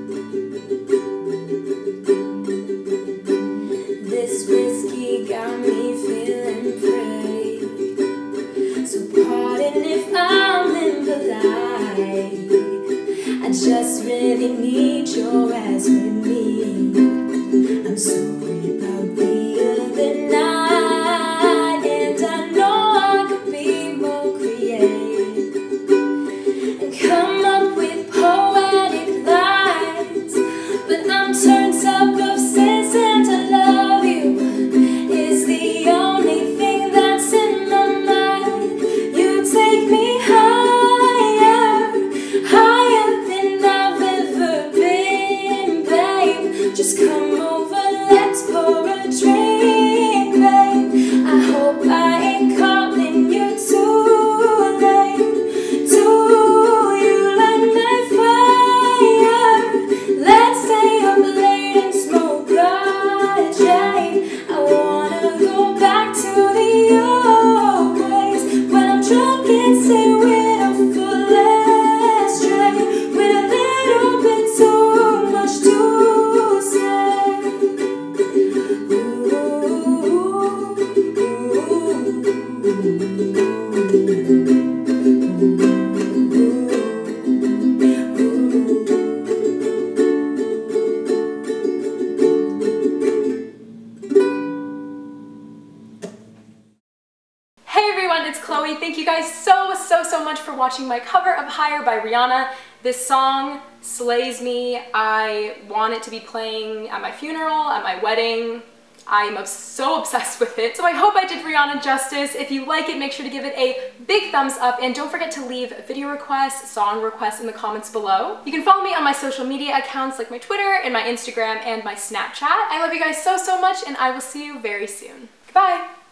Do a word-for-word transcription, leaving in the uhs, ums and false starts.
This whiskey got me feeling brave, so pardon if I'm impolite. I just really need your ass with me. I'm sorry about the other night, and I know I could be more creative and come up with poetic lines, but I'm turned up obsessed, and to love you is the only thing that's in my mind. You take me higher, higher than I've ever been, babe. Just come over, let's pour a drink, babe. I hope I ain't calling you too late. Do you light my fire? Let's stay up late and smoke a J. I wanna go back to the old ways, when I'm drunk and say with a full ashtray, with a little bit too much to say. Ooh, Hey everyone, it's Chloe. Thank you guys so, so, so much for watching my cover of Higher by Rihanna. This song slays me. I want it to be playing at my funeral, at my wedding. I'm so obsessed with it. So I hope I did Rihanna justice. If you like it, make sure to give it a big thumbs up, and don't forget to leave video requests, song requests in the comments below. You can follow me on my social media accounts like my Twitter and my Instagram and my Snapchat. I love you guys so, so much, and I will see you very soon. Goodbye!